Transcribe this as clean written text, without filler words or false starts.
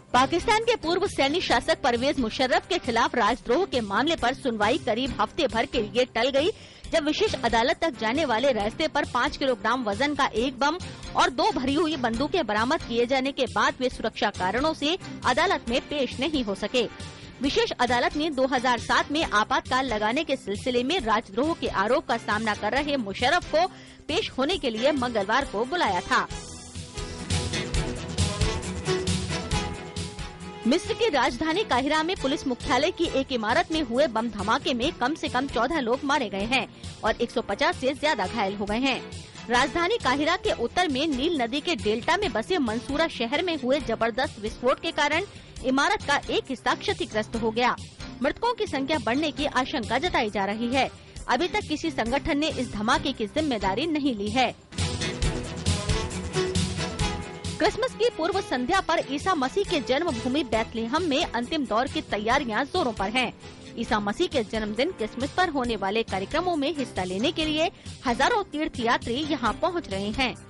पाकिस्तान के पूर्व सैन्य शासक परवेज मुशर्रफ के खिलाफ राजद्रोह के मामले पर सुनवाई करीब हफ्ते भर के लिए टल गई, जब विशेष अदालत तक जाने वाले रास्ते पर 5 किलोग्राम वजन का एक बम और 2 भरी हुई बंदूकें बरामद किए जाने के बाद वे सुरक्षा कारणों से अदालत में पेश नहीं हो सके। विशेष अदालत ने 2007 में आपातकाल लगाने के सिलसिले में राजद्रोह के आरोप का सामना कर रहे मुशर्रफ को पेश होने के लिए मंगलवार को बुलाया था। मिस्र की राजधानी काहिरा में पुलिस मुख्यालय की एक इमारत में हुए बम धमाके में कम से कम 14 लोग मारे गए हैं और 150 से ज्यादा घायल हो गए हैं। राजधानी काहिरा के उत्तर में नील नदी के डेल्टा में बसे मंसूरा शहर में हुए जबरदस्त विस्फोट के कारण इमारत का एक हिस्सा क्षतिग्रस्त हो गया। मृतकों की संख्या बढ़ने की आशंका जताई जा रही है। अभी तक किसी संगठन ने इस धमाके की जिम्मेदारी नहीं ली है। क्रिसमस की पूर्व संध्या पर ईसा मसीह के जन्मभूमि बैतलहम में अंतिम दौर की तैयारियां जोरों पर हैं। ईसा मसीह के जन्मदिन क्रिसमस पर होने वाले कार्यक्रमों में हिस्सा लेने के लिए हजारों तीर्थयात्री यहां पहुंच रहे हैं।